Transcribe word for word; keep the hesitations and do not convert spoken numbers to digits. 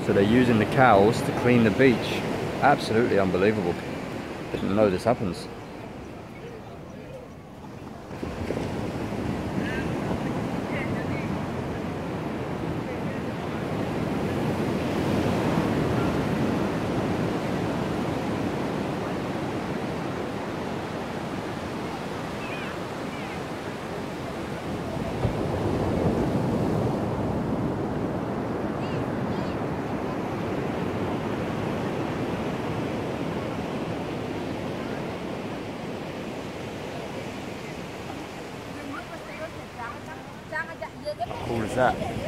So they're using the cows to clean the beach. Absolutely unbelievable. Didn't know this happens. How cool is that?